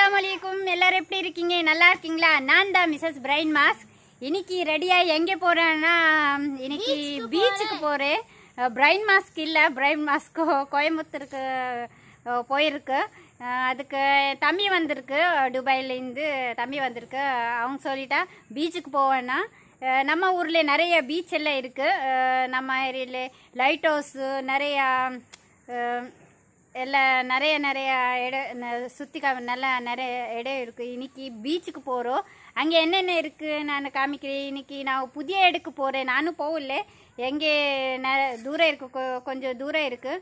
अस्सलामुअलैकुम எல்லாரும் எப்படி இருக்கீங்க நல்லா இருக்கீங்களா நான் தான் மிஸ்ஸஸ் பிரைன் மாஸ்க் இன்னைக்கு ரெடியா எங்க போறேன்னா இன்னைக்கு பீச்சுக்கு போறேன் பிரைன் மாஸ்க் இல்ல பிரைன் மாஸ்க் கோயம்புத்தூருக்கு போயிருக்கு அதுக்கு தம்பி வந்திருக்கு துபாயில இருந்து தம்பி வந்திருக்கு அவங்க சொல்லிட்டா பீச்சுக்கு போவேன்னா நம்ம ஊர்ல நிறைய பீச் எல்லாம் இருக்கு நம்ம ஏரியால லைட் ஹவுஸ் நிறைய எல்லாம் நிறைய இடம் சுற்றி நல்லா நிறைய இடம் இருக்குது இன்னைக்கு பீச்சுக்கு போகிறோம் அங்கே என்னென்ன இருக்குது நான் காமிக்கிறேன் இன்னைக்கு நான் புதிய இடத்துக்கு போகிறேன் நானும் போகல எங்கே தூரம் இருக்குது கொஞ்சம் தூரம் இருக்குது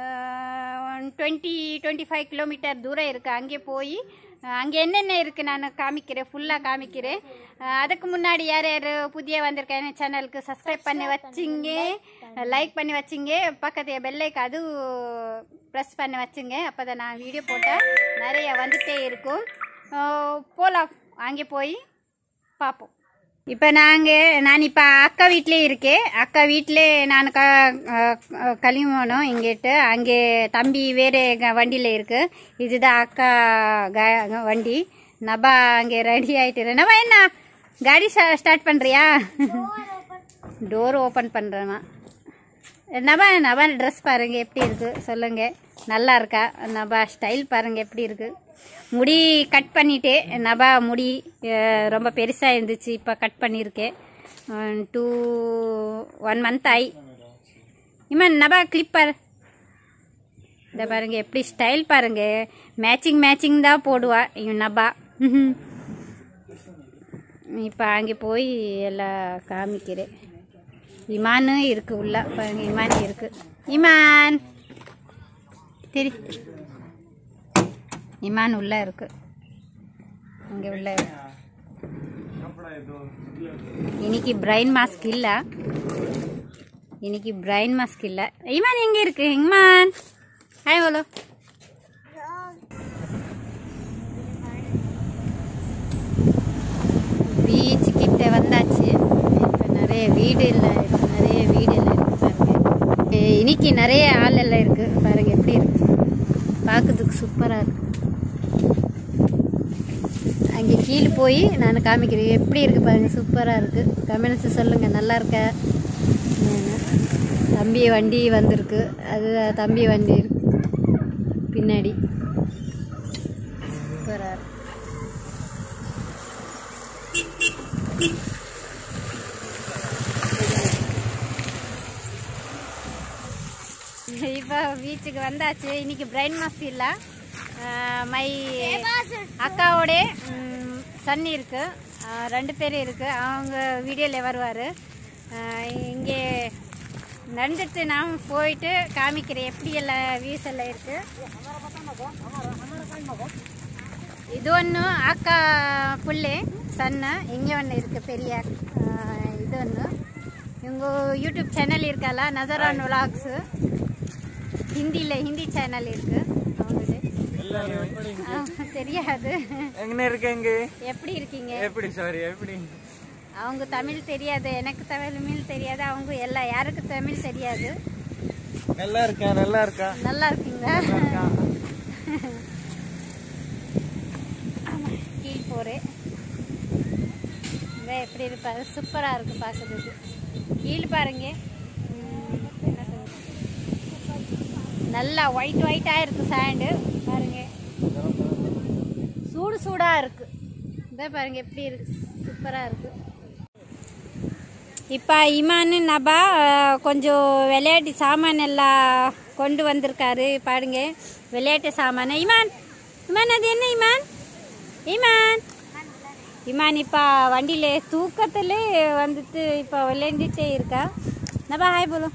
20-25 கிலோமீட்டர் தூரம் இருக்குது அங்கே போய் அங்கே என்னென்ன இருக்குது நான் காமிக்கிறேன் ஃபுல்லாக காமிக்கிறேன் அதுக்கு முன்னாடி யார் யார் புதிய வந்திருக்கேன் சேனலுக்கு சப்ஸ்கிரைப் பண்ணி வச்சிங்க லைக் பண்ணி வச்சிங்க பக்கத்து பெல்லைக்கு அது ப்ரெஸ் பண்ணி வச்சுங்க அப்போ தான் நான் வீடியோ போட்டால் நிறைய வந்துகிட்டே இருக்கும் போகலாம் அங்கே போய் பார்ப்போம் இப்போ நான் இப்போ அக்கா வீட்டிலே இருக்கேன் அக்கா வீட்டிலே நான் கிளம்பணும் இங்கிட்டு அங்கே தம்பி வேறு வண்டியில் இருக்குது இதுதான் அக்கா வண்டி நபா அங்கே ரெடி ஆகிட்டு நபா என்ன காடி ஸ்டார்ட் பண்ணுறியா டோர் ஓப்பன் பண்ணுறேன்னா நபா ட்ரெஸ் பாருங்க எப்படி இருக்குது சொல்லுங்கள் நல்லா இருக்கா நபா ஸ்டைல் பாருங்கள் எப்படி இருக்குது முடி கட் பண்ணிட்டேன் நபா முடி ரொம்ப பெருசாக இருந்துச்சு இப்போ கட் பண்ணியிருக்கேன் 1 month ஆகி இம்மா நபா கிளிப் பாரு இதை பாருங்க எப்படி ஸ்டைல் பாருங்க மேட்சிங் தான் போடுவா நபா இப்போ அங்கே போய் எல்லாம் காமிக்கிறேன் இமானு இருக்கு உள்ள பாருங்க இமான் இருக்கு இமான் சரி இமான் உள்ள இருக்கு இங்கே உள்ள இன்னைக்கு பிரைன் மாஸ்க் இல்லை இமான் எங்கே இருக்கு இமான் ஹாய் போலோ பீச் கிட்ட வந்தாச்சு இப்போ நிறைய வீடு எல்லாம் இருக்கு பாருங்க இன்னைக்கு நிறைய ஆள் எல்லாம் இருக்கு பாருங்க எப்படி இருக்கு பார்க்கறதுக்கு சூப்பராக இருக்கு அங்கே கீழே போய் நான் காமிக்கிறேன் எப்படி இருக்குது பாருங்கள் சூப்பராக இருக்குது கமெண்ட்ஸ் சொல்லுங்கள் நல்லா இருக்க தம்பி வண்டி வந்திருக்கு அது தம்பி வண்டி இருக்கு பின்னாடி சூப்பராக இருக்கு இப்போ பீச்சுக்கு வந்தாச்சு இன்னைக்கு பிரைன் மாஸ்க் இல்லை மை அக்காவோட சன் இருக்கு 2 பேர் இருக்கு அவங்க வீடியோவில் வருவார் இங்கே நடந்துட்டு நான் போயிட்டு காமிக்கிறேன் எப்படி எல்லாம் வியூஸ் எல்லாம் இருக்கு இது ஒன்று அக்கா புள்ளே சன்னு இங்கே ஒன்று இருக்குது பெரிய இது ஒன்று இவங்க யூடியூப் சேனல் இருக்கல நசரான் விலாக்ஸு ஹிந்தி சேனல் இருக்கு தெரியாது எப்படி இருக்கீங்க அவங்க தமிழ் தெரியாது எனக்கு தமிழ் தெரியாது அவங்க யாருக்கு தமிழ் தெரியாது நல்லா இருக்கீங்களா கீழ் போறேன் எப்படி இருப்பாரு சூப்பரா இருக்கு பார்க்கறதுக்கு கீழ் பாருங்க நல்லா ஒயிட்டா இருக்கு சாண்டு பாருங்க சூடா இருக்கு இதை பாருங்க எப்படி இருக்கு சூப்பரா இருக்கு இப்போ இமான் நபா கொஞ்சம் விளையாட்டு சாமான் எல்லாம் கொண்டு வந்திருக்காரு பாருங்க விளையாட்டு சாமான் இமான் அது என்ன இமான் இப்போ வண்டியில் தூக்கத்தில் வந்துட்டு இப்போ விளையாண்டுட்டே இருக்கா நபா ஹாய் போலும்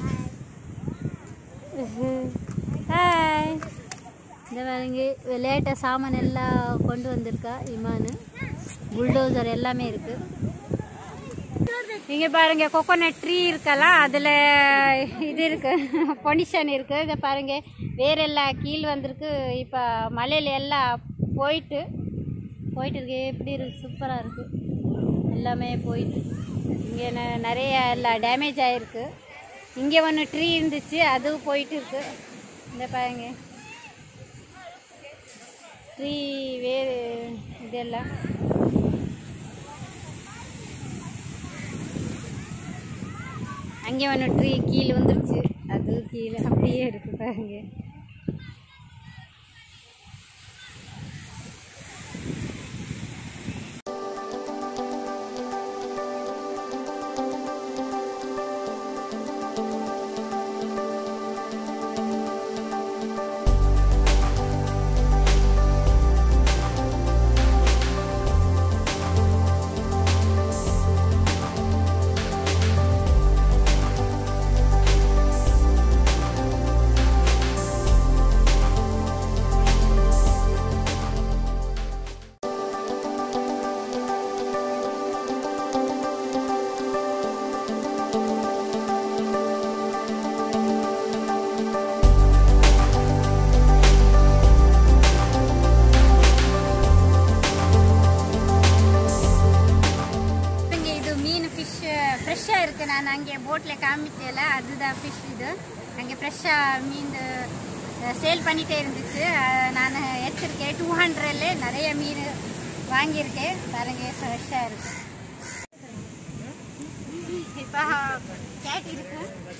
ஹாய் இந்த பாருங்க விளையாட்ட சாமான் எல்லாம் கொண்டு வந்திருக்கா இமானு புல்டோசர் எல்லாமே இருக்கு இங்கே பாருங்க கோகோனட் ட்ரீ இருக்கலாம் அதில் இது இருக்கு பொனிஷன் இருக்கு இதை பாருங்க வேற எல்லாம் கீழ் வந்திருக்கு இப்போ மலையில எல்லாம் போயிட்டு இருக்கு எப்படி இருக்கு சூப்பராக இருக்கு எல்லாமே போயிட்டு இங்கே நிறைய எல்லாம் டேமேஜ் ஆகிருக்கு இங்கே ஒன்று ட்ரீ இருந்துச்சு அதுவும் போயிட்டு இருக்கு இந்த பாருங்க ட்ரீ வேறு இதெல்லாம் அங்கே ஒன்று ட்ரீ கீழே வந்துருச்சு, அது கீழே அப்படியே இருக்கு பாருங்க. ஃப்ரெஷ்ஷாக இருக்குது. நான் அங்கே போட்டில் காமிக்கல, அதுதான் ஃபிஷ். இது அங்கே ஃப்ரெஷ்ஷாக மீன் சேல் பண்ணிகிட்டே இருந்துச்சு. நான் எடுத்துருக்கேன் 200ல நிறைய மீன் வாங்கியிருக்கேன். பாருங்க ஃப்ரெஷ்ஷாக இருக்கு. இப்போ கேட் இருக்கு.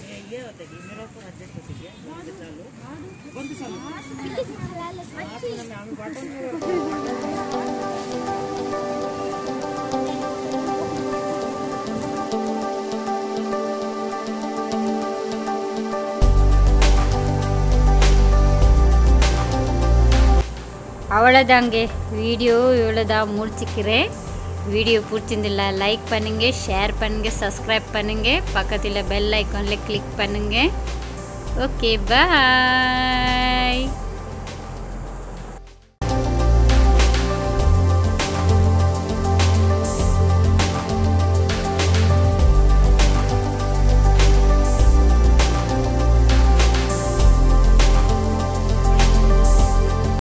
அவ்வளோதாங்க, வீடியோ இவ்வளோதான் முடிச்சுக்கிறேன். வீடியோ பிடிச்சிருந்துல லைக் பண்ணுங்கள், ஷேர் பண்ணுங்கள், சப்ஸ்கிரைப் பண்ணுங்கள், பக்கத்தில் பெல் ஐக்கானில் கிளிக் பண்ணுங்கள். ஓகே, பாய்.